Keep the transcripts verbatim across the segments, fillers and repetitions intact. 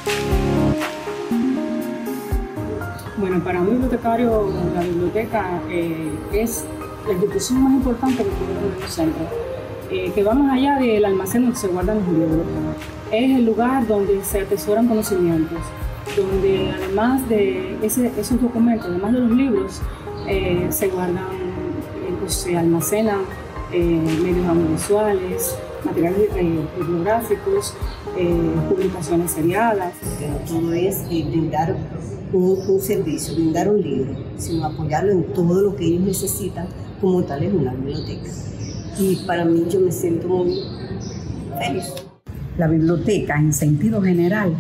Bueno, para un bibliotecario, la biblioteca eh, es la institución más importante que puede tener un centro, eh, que va más allá del almacén donde se guardan los libros. Es el lugar donde se atesoran conocimientos, donde además de ese, esos documentos, además de los libros, eh, se guardan, eh, pues, se almacenan eh, medios audiovisuales, materiales eh, bibliográficos, eh, publicaciones seriadas. Todo es eh, brindar un, un servicio, brindar un libro, sino apoyarlo en todo lo que ellos necesitan, como tal en una biblioteca. Y para mí yo me siento muy feliz. La biblioteca, en sentido general,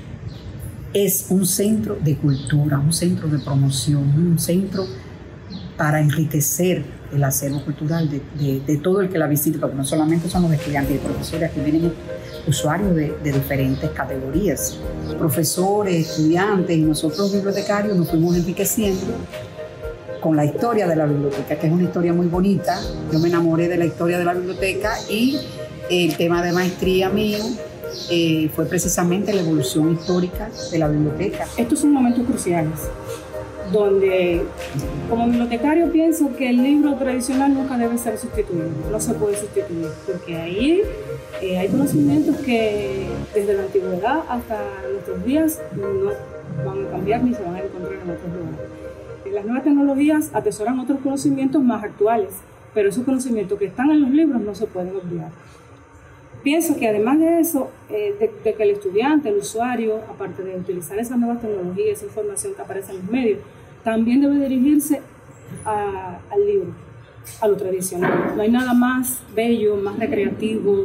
es un centro de cultura, un centro de promoción, un centro para enriquecer el acervo cultural de, de, de todo el que la visite, porque no solamente son los estudiantes y profesores, aquí vienen usuarios de, de diferentes categorías, profesores, estudiantes, y nosotros bibliotecarios nos fuimos enriqueciendo con la historia de la biblioteca, que es una historia muy bonita. Yo me enamoré de la historia de la biblioteca y el tema de maestría mío eh, fue precisamente la evolución histórica de la biblioteca. Estos son momentos cruciales, donde como bibliotecario pienso que el libro tradicional nunca debe ser sustituido, no se puede sustituir, porque ahí eh, hay conocimientos que desde la antigüedad hasta nuestros días no van a cambiar ni se van a encontrar en otros lugares. Las nuevas tecnologías atesoran otros conocimientos más actuales, pero esos conocimientos que están en los libros no se pueden olvidar. Pienso que además de eso, eh, de, de que el estudiante, el usuario, aparte de utilizar esas nuevas tecnologías, esa información que aparece en los medios, también debe dirigirse a, al libro, a lo tradicional. No hay nada más bello, más recreativo,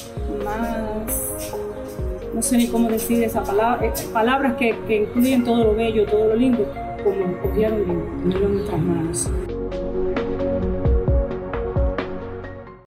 más, no sé ni cómo decir esa palabra, eh, palabras que, que incluyen todo lo bello, todo lo lindo, como hojear un libro, tenerlo en nuestras manos.